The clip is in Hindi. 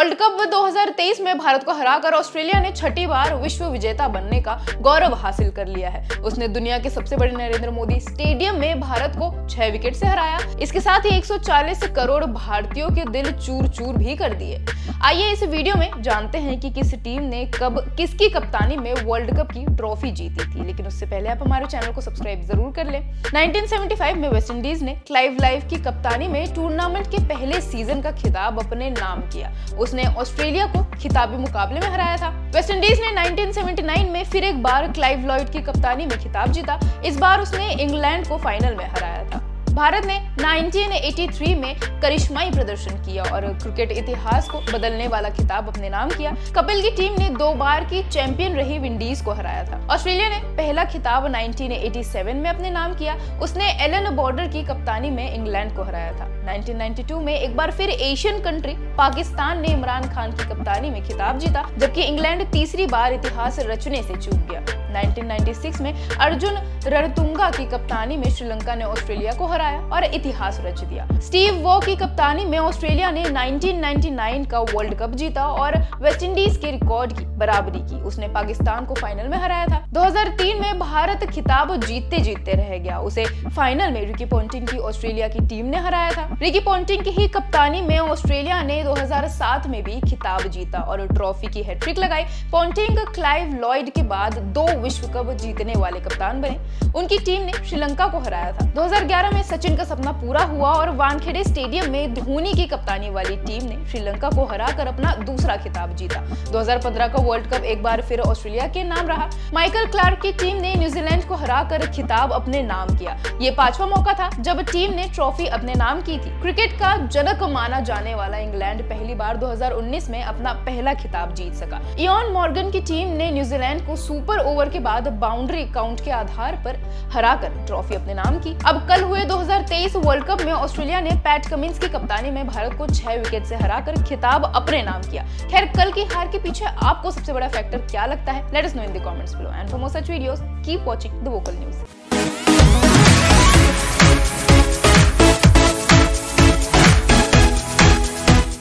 वर्ल्ड कप 2023 में भारत को हराकर ऑस्ट्रेलिया ने छठी बार विश्व विजेता बनने का गौरव हासिल कर लिया है। उसने दुनिया के सबसे बड़े नरेंद्र मोदी स्टेडियम में भारत को 6 विकेट से हराया। इसके साथ ही 140 करोड़ भारतीयों के दिल चूर चूर भी कर दिए। आइए इस वीडियो में जानते हैं कि किस टीम ने कब किसकी कप्तानी में वर्ल्ड कप की ट्रॉफी जीती थी, लेकिन उससे पहले आप हमारे चैनल को सब्सक्राइब जरूर कर लें। 1975 में वेस्ट इंडीज ने क्लाइव लाइव की कप्तानी में टूर्नामेंट के पहले सीजन का खिताब अपने नाम किया। उसने ऑस्ट्रेलिया को खिताबी मुकाबले में हराया था। वेस्ट इंडीज ने 1979 में फिर एक बार क्लाइव लॉयड की कप्तानी में खिताब जीता। इस बार उसने इंग्लैंड को फाइनल में हराया था। भारत ने 1983 में करिश्माई प्रदर्शन किया और क्रिकेट इतिहास को बदलने वाला खिताब अपने नाम किया। कपिल की टीम ने 2 बार की चैंपियन रही विंडीज को हराया था। ऑस्ट्रेलिया ने पहला खिताब 1987 में अपने नाम किया। उसने एलन बॉर्डर की कप्तानी में इंग्लैंड को हराया था। 1992 में एक बार फिर एशियन कंट्री पाकिस्तान ने इमरान खान की कप्तानी में खिताब जीता, जबकि इंग्लैंड तीसरी बार इतिहास रचने से चूक गया। 1996 में अर्जुन रणतुंगा की कप्तानी में श्रीलंका ने ऑस्ट्रेलिया को हराया और इतिहास रच दिया। स्टीव वॉ की कप्तानी में ऑस्ट्रेलिया ने 1999 का वर्ल्ड कप जीता और वेस्टइंडीज के रिकॉर्ड की बराबरी की। उसने पाकिस्तान को फाइनल में हराया था। 2003 में भारत खिताब जीतते जीतते रह गया। उसे फाइनल में रिकी पॉन्टिंग की ऑस्ट्रेलिया की टीम ने हराया था। रिकी पॉन्टिंग की ही कप्तानी में ऑस्ट्रेलिया ने 2007 में भी खिताब जीता और ट्रॉफी की हैट्रिक लगाई। पॉन्टिंग क्लाइव लॉयड के बाद 2 विश्व कप जीतने वाले कप्तान बने। उनकी टीम ने श्रीलंका को हराया था। 2011 में सचिन का सपना पूरा हुआ और वानखेड़े स्टेडियम में धोनी की कप्तानी वाली टीम ने श्रीलंका को हराकर अपना दूसरा खिताब जीता। 2015 का वर्ल्ड कप एक बार फिर ऑस्ट्रेलिया के नाम रहा। माइकल क्लार्क की टीम ने न्यूजीलैंड को हराकर खिताब अपने नाम किया। ये 5वां मौका था जब टीम ने ट्रॉफी अपने नाम की थी। क्रिकेट का जनक माना जाने वाला इंग्लैंड पहली बार 2019 में अपना पहला खिताब जीत सका। इयान मॉर्गन की टीम ने न्यूजीलैंड को सुपर ओवर के बाद बाउंड्री काउंट के आधार पर हराकर ट्रॉफी अपने नाम की। अब कल हुए 2023 वर्ल्ड कप में ऑस्ट्रेलिया ने पैट कमिंस की कप्तानी में भारत को 6 विकेट से हराकर खिताब अपने नाम किया। खैर, कल की हार के पीछे आपको सबसे बड़ा फैक्टर क्या लगता है? Let us know in the comments below and for more such videos keep watching the Vocal news.